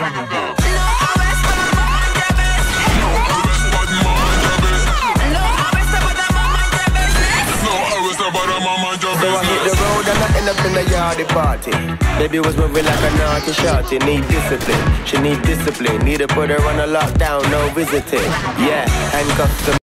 So I hit the road and I end up in the yardy party. Baby was moving like a naughty shorty. Need discipline, she need discipline. Need to put her on a lockdown, no visiting. Yeah, handcuffs to